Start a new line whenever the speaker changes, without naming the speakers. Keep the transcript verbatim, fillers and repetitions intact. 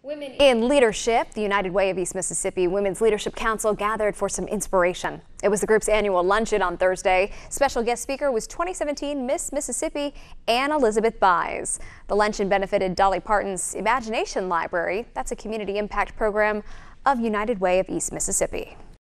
Women in Leadership, the United Way of East Mississippi Women's Leadership Council gathered for some inspiration. It was the group's annual luncheon on Thursday. Special guest speaker was twenty seventeen Miss Mississippi Ann Elizabeth Buys. The luncheon benefited Dolly Parton's Imagination Library. That's a community impact program of United Way of East Mississippi.